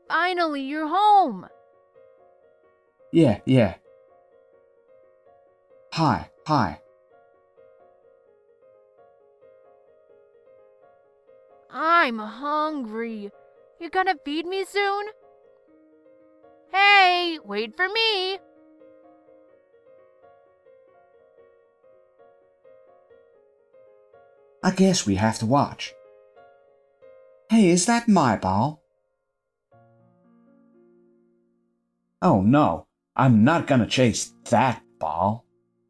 Finally, you're home. Yeah. Hi. I'm hungry. You gonna feed me soon? Hey, wait for me. I guess we have to watch. Hey, is that my ball? Oh no, I'm not gonna chase that ball.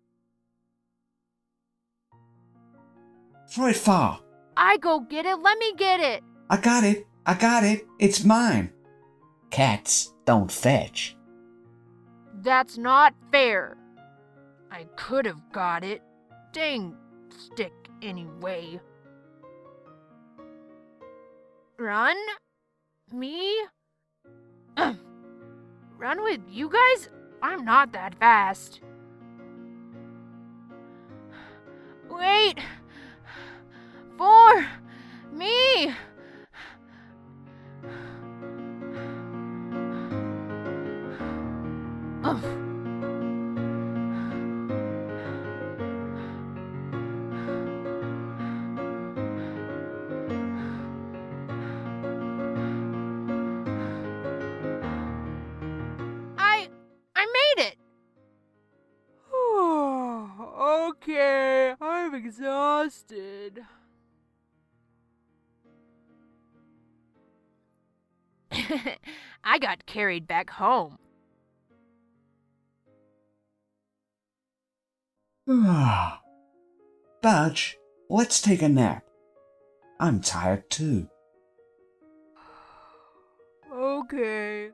Throw it far. I go get it, let me get it. I got it. It's mine. Cats don't fetch. That's not fair. I could have got it. Dang stick anyway. Run? Me? Run with you guys? I'm not that fast. Wait! For me! Ugh. I made it! Okay, I'm exhausted. I got carried back home. Budge, let's take a nap. I'm tired too. Okay.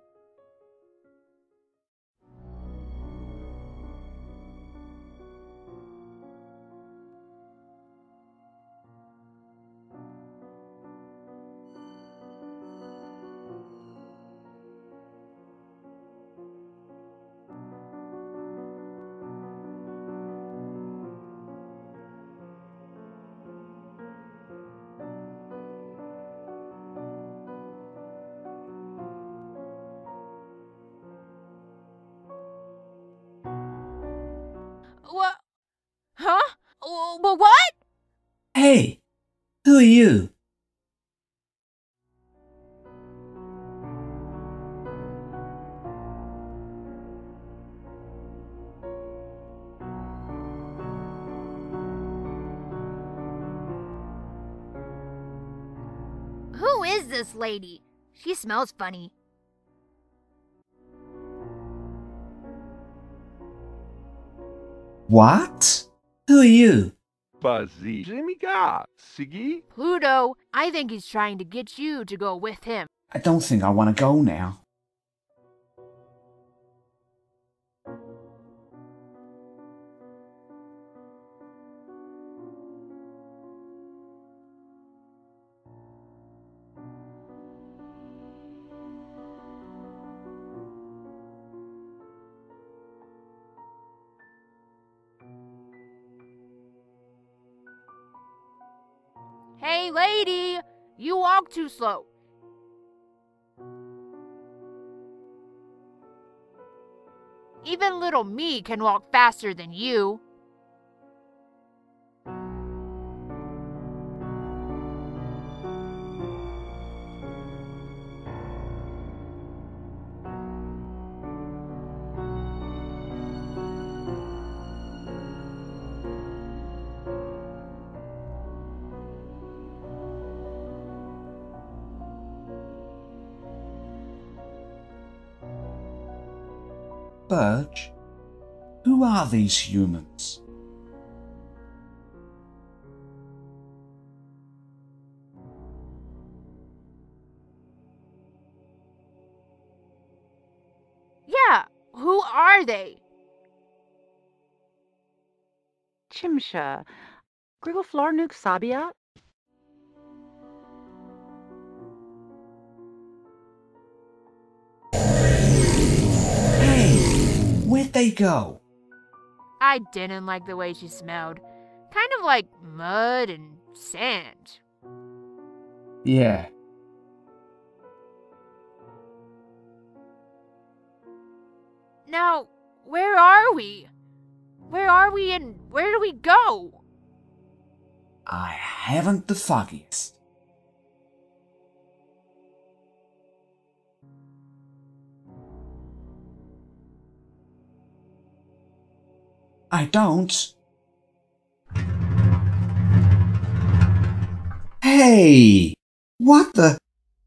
What? Huh? What? Hey, who are you? Who is this lady? She smells funny. What? Who are you? Buzzy. Jimiga. Sigi. Pluto, I think he's trying to get you to go with him. I don't think I want to go now. Hey, lady! You walk too slow. Even little me can walk faster than you. Budge, who are these humans? Yeah, who are they? Chimsha. Griggleflornuk Sabiat? Hey, where'd they go? I didn't like the way she smelled. Kind of like mud and sand. Yeah. Now, where are we? Where are we and where do we go? I haven't the foggiest. I don't. Hey! What the?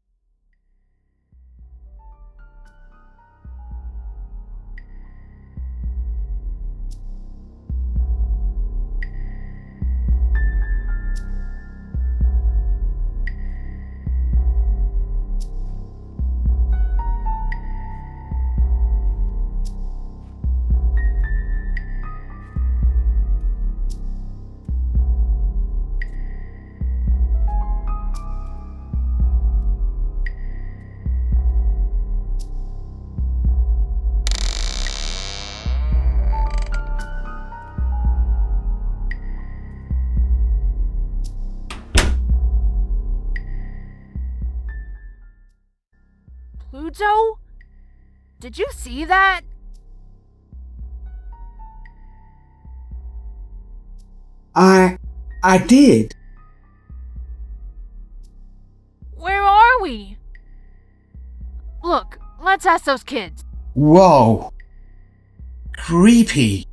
Pluto? Did you see that? I did. Where are we? Look, let's ask those kids. Whoa. Creepy.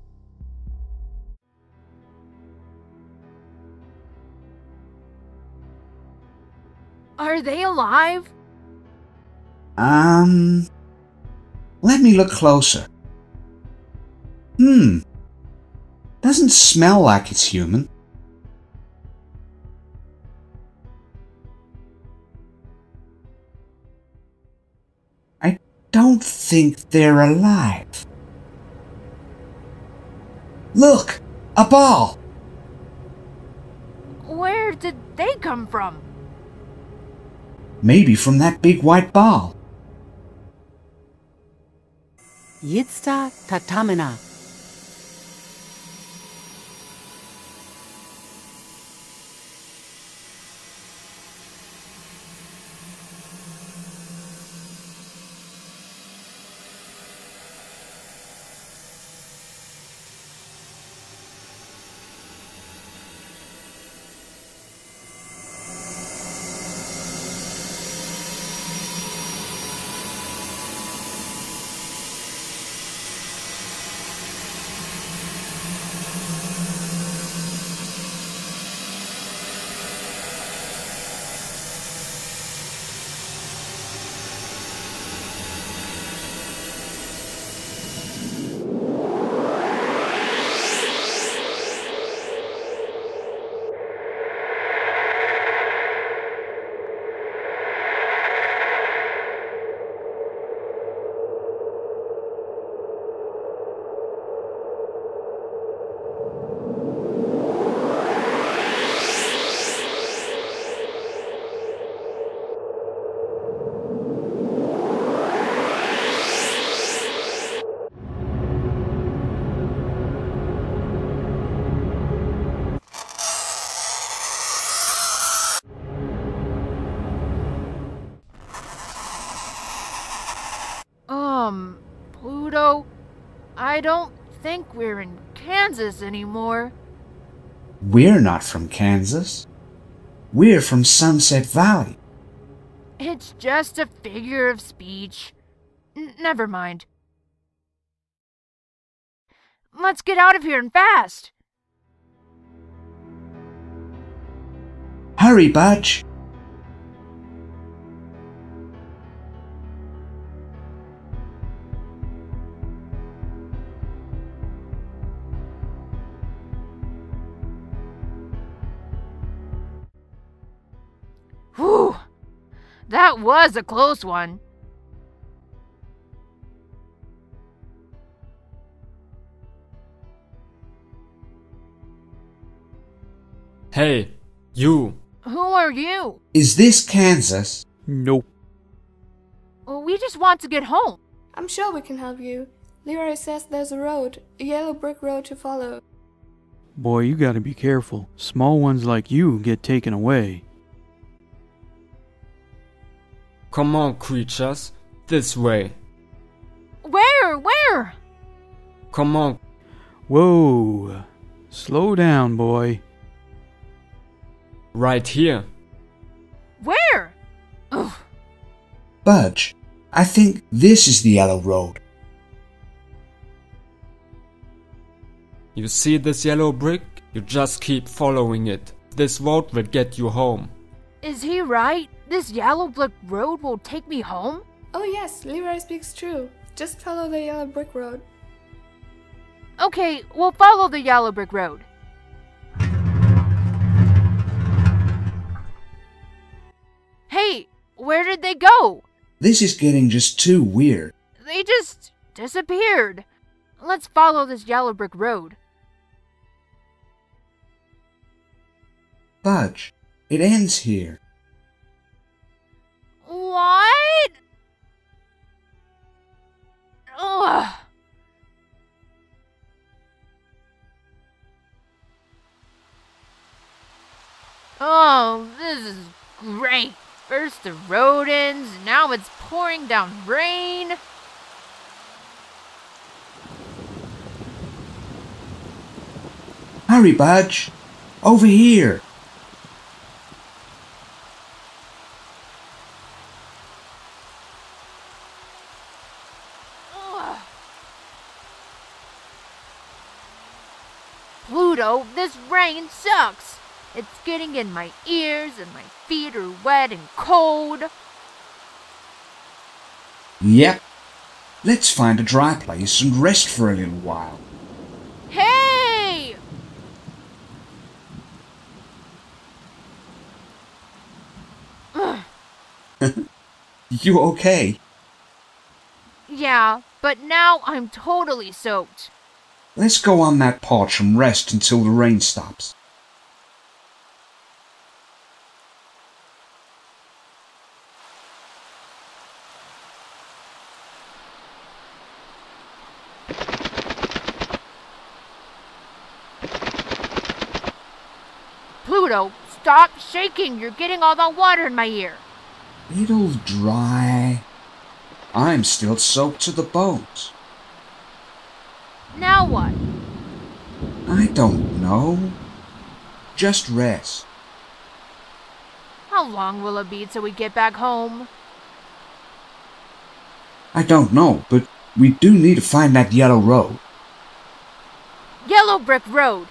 Are they alive? Let me look closer. Doesn't smell like it's human. I don't think they're alive. Look! A ball! Where did they come from? Maybe from that big white ball. Yitsta tatamina. Pluto, I don't think we're in Kansas anymore. We're not from Kansas. We're from Sunset Valley. It's just a figure of speech. Never mind. Let's get out of here and fast. Hurry, Budge. Whew! That was a close one. Hey, you! Who are you? Is this Kansas? Nope. Well, we just want to get home. I'm sure we can help you. Leroy says there's a road, a yellow brick road to follow. Boy, you gotta be careful. Small ones like you get taken away. Come on, creatures. This way. Where? come on. Whoa. Slow down, boy. Right here. Where? Ugh. Budge, I think this is the yellow road. You see this yellow brick? You just keep following it. This road will get you home. Is he right? This yellow brick road will take me home? Oh yes, Leroy speaks true. Just follow the yellow brick road. Okay, we'll follow the yellow brick road. Hey, where did they go? This is getting just too weird. They just disappeared. Let's follow this yellow brick road. Budge, it ends here. What? Ugh. Oh, this is great. First the road ends, now it's pouring down rain. Hurry, Budge. Over here. Ugh. Pluto, this rain sucks. It's getting in my ears and my feet are wet and cold. Yep. Let's find a dry place and rest for a little while. Hey! You okay? Yeah, but now I'm totally soaked. Let's go on that porch and rest until the rain stops. Pluto, stop shaking. You're getting all that water in my ear. It'll dry. I'm still soaked to the bones. Now what? I don't know. Just rest. How long will it be till we get back home? I don't know, but we do need to find that yellow road. Yellow brick road.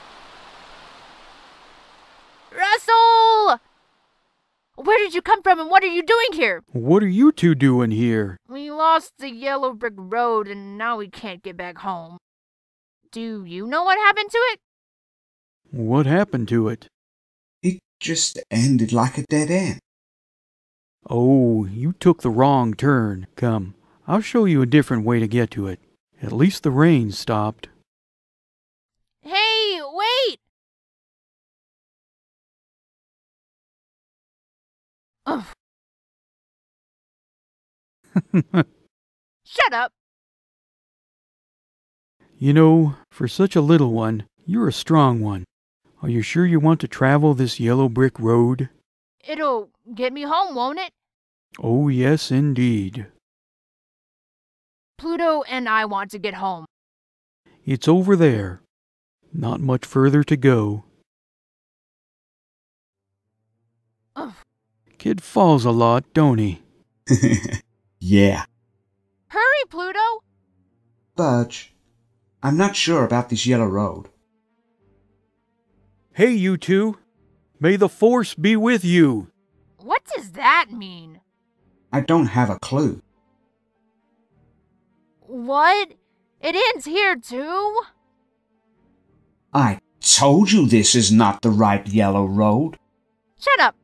Russell! Where did you come from and what are you doing here? What are you two doing here? We lost the yellow brick road and now we can't get back home. Do you know what happened to it? What happened to it? It just ended like a dead end. Oh, you took the wrong turn. Come, I'll show you a different way to get to it. At least the rain stopped. Hey, wait! Ugh. Shut up! You know, for such a little one, you're a strong one. Are you sure you want to travel this yellow brick road? It'll get me home, won't it? Oh, yes, indeed. Pluto and I want to get home. It's over there. Not much further to go. Ugh. Kid falls a lot, don't he? Yeah. Hurry, Pluto! Budge, I'm not sure about this yellow road. Hey, you two. May the force be with you. What does that mean? I don't have a clue. What? It ends here too? I told you this is not the right yellow road. Shut up!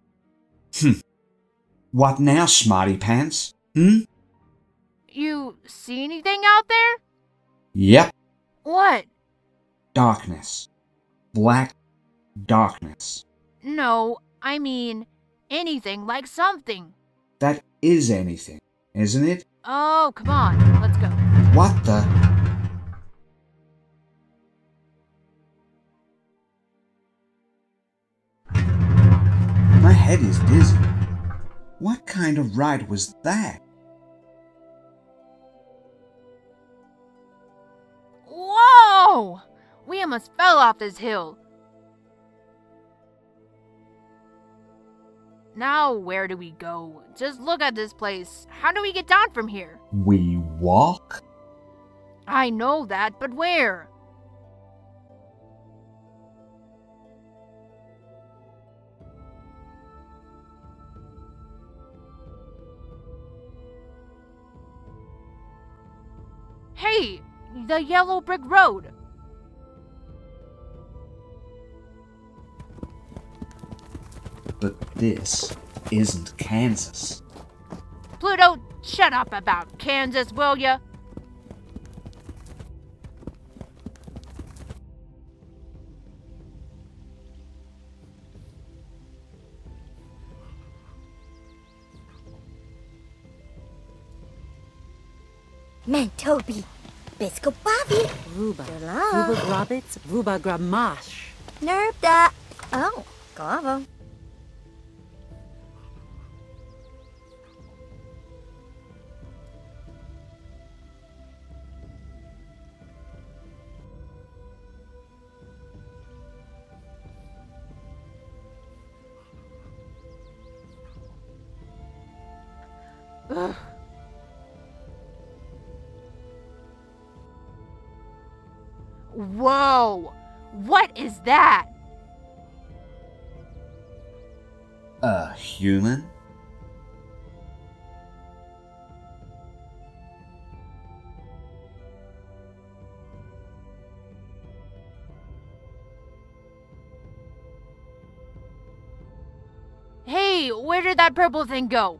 What now, smarty pants? You see anything out there? Yep. What? Darkness. Black darkness. No, I mean anything like something. That is anything, isn't it? Oh, come on, let's go. What the? My head is dizzy. What kind of ride was that? no! We almost fell off this hill. Now where do we go? Just look at this place. How do we get down from here? We walk? I know that, but where? Hey, the yellow brick road. But this isn't Kansas. Pluto, shut up about Kansas, will ya? Mantobi, Bisco Bobby, Ruba. Dela. Ruba Grobitz, Ruba Gramash. Nerda. Oh, Glavo. Ugh. Whoa! What is that? A human? Hey, where did that purple thing go?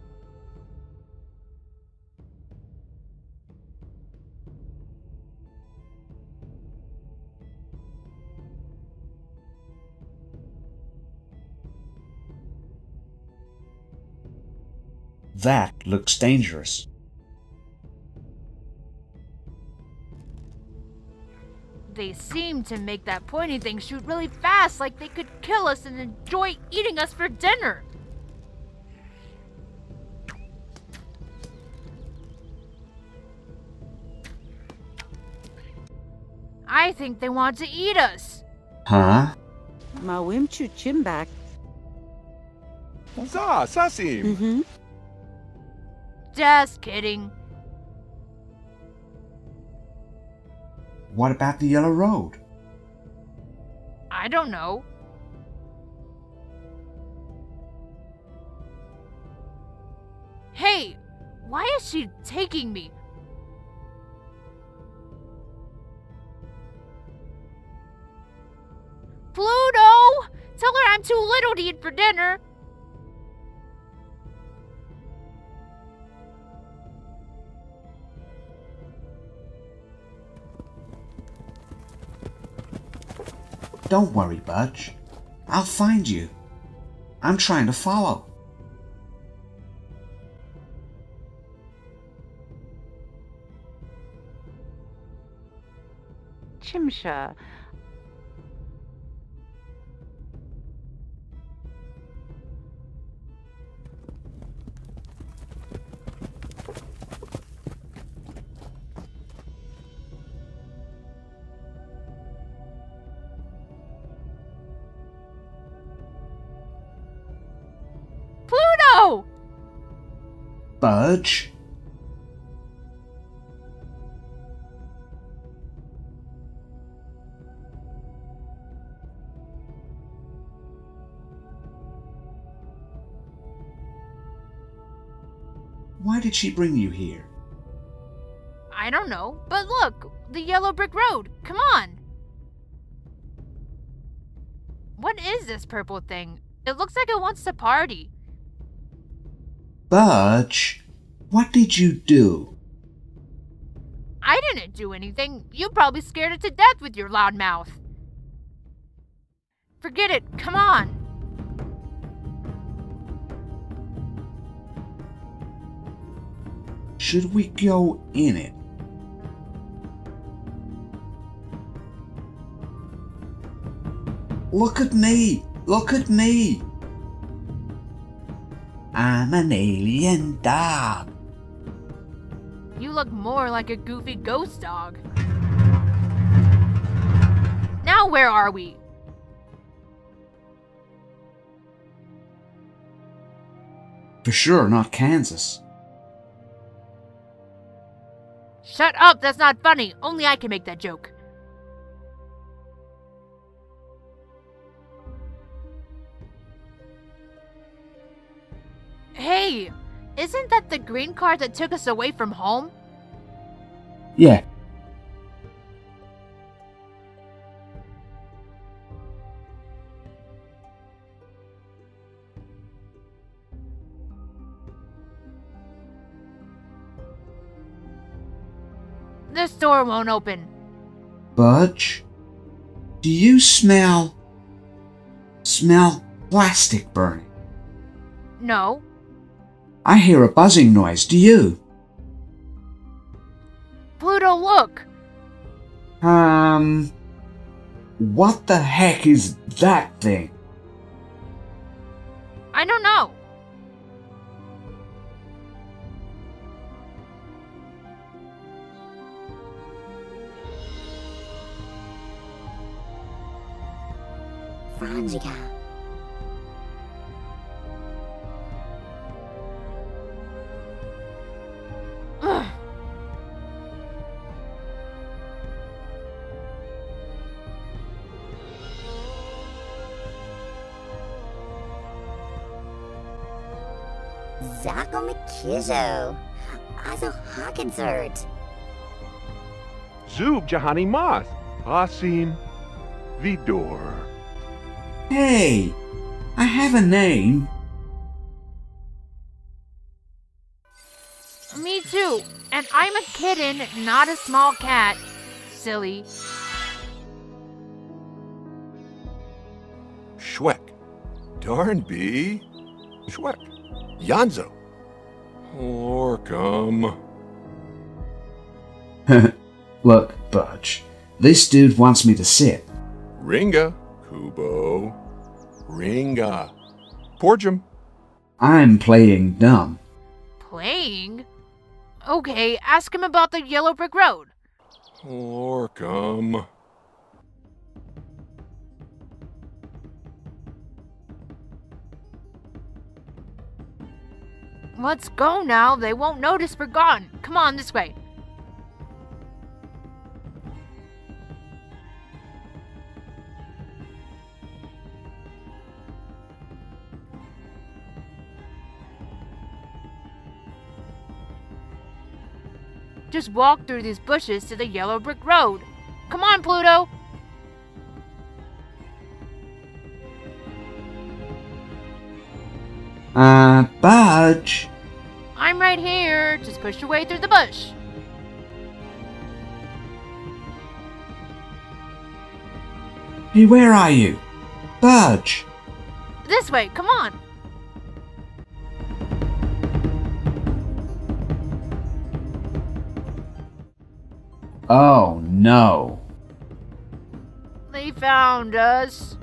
That looks dangerous. They seem to make that pointy thing shoot really fast, like they could kill us and enjoy eating us for dinner. I think they want to eat us. Huh? Mawimchu Chimbak. Sasim. Mm-hmm. Just kidding. What about the yellow road? I don't know. Hey, why is she taking me? Pluto! Tell her I'm too little to eat for dinner. Don't worry, Budge. I'll find you. I'm trying to follow. Chimsha. Pluto! Budge? Why did she bring you here? I don't know, but look, the yellow brick road. Come on. What is this purple thing? It looks like it wants to party. Budge, what did you do? I didn't do anything. You probably scared it to death with your loud mouth. Forget it. Come on. Should we go in it? Look at me! Look at me! I'm an alien dog. You look more like a goofy ghost dog. Now where are we? For sure not Kansas. Shut up, that's not funny. Only I can make that joke. Hey, isn't that the green car that took us away from home? Yeah. This door won't open. Budge, do you smell plastic burning? No. I hear a buzzing noise, do you? Pluto, look! What the heck is that thing? I don't know. Franzica. Ugh. Zacko McKizzo. Also Hawkinsert. Zub Jahani Mas. Asim Vidor. Hey, I have a name. Me too. And I'm a kitten, not a small cat. Silly. Schweck. Darnby. Schweck. Yanzo. Lorcum. Look, Budge, this dude wants me to sit. Ringa. Kubo. Ringa. Porgem. I'm playing dumb. Playing? Okay, ask him about the yellow brick road. Lorcum. Let's go now. They won't notice we're gone. Come on, this way. Just walk through these bushes to the yellow brick road. Come on, Pluto! Budge. I'm right here. Just push your way through the bush. Hey, where are you? Budge. This way, come on. Oh, no. They found us.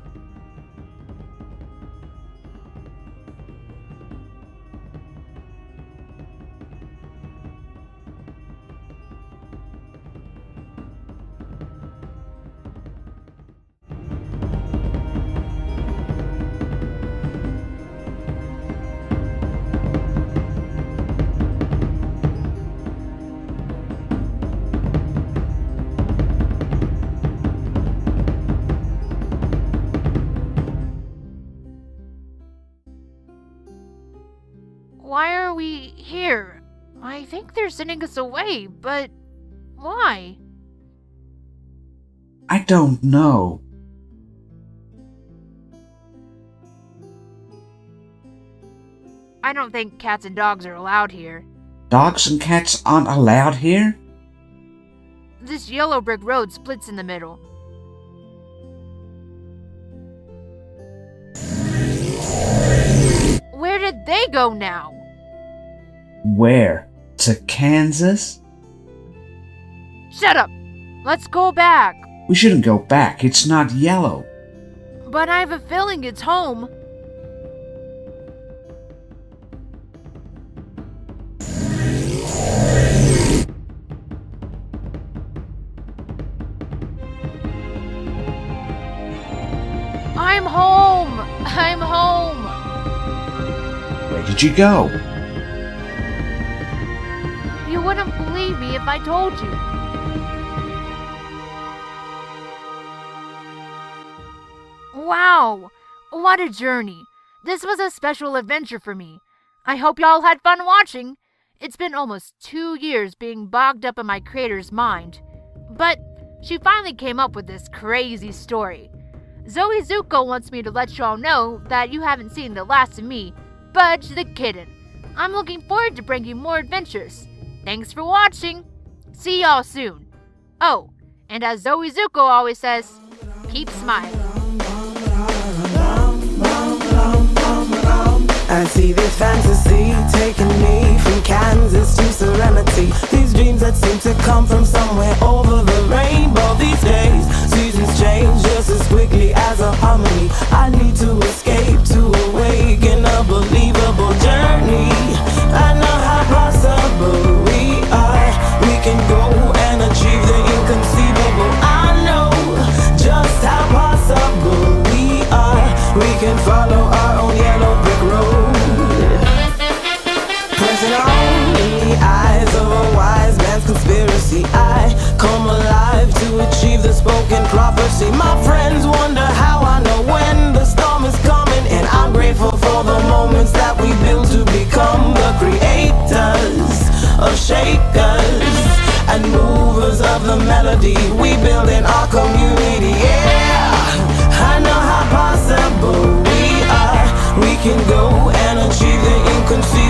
Why are we here? I think they're sending us away, but why? I don't know. I don't think cats and dogs are allowed here. Dogs and cats aren't allowed here? This yellow brick road splits in the middle. Where did they go now? Where? To Kansas? Shut up! Let's go back. We shouldn't go back. It's not yellow. But I have a feeling it's home. did you go? You wouldn't believe me if I told you. Wow, what a journey. This was a special adventure for me. I hope y'all had fun watching. It's been almost 2 years being bogged up in my creator's mind. But she finally came up with this crazy story. Zoe Zuko wants me to let y'all know that you haven't seen the last of me, Budge the Kitten. I'm looking forward to bringing more adventures. Thanks for watching. See y'all soon. Oh, and as Zoe Zuko always says, keep smiling. I see this fantasy taking me from Kansas to serenity. These dreams that seem to come from somewhere over the rainbow. These days, seasons change just as quickly as a harmony. I need to escape, to awaken a believable journey. I know how possible we are. We can go and achieve the inconceivable. I know just how possible we are. We can follow our own yellow brick road. Pressing on in the eyes of a wise man's conspiracy, I come alive to achieve the spoken prophecy. My friends wonder how I know when the storm is coming, and I'm grateful for the moments that we build to become the creators of shakers and movers of the melody we build in our community. Yeah, I know how possible we are. We can go and achieve the inconceivable.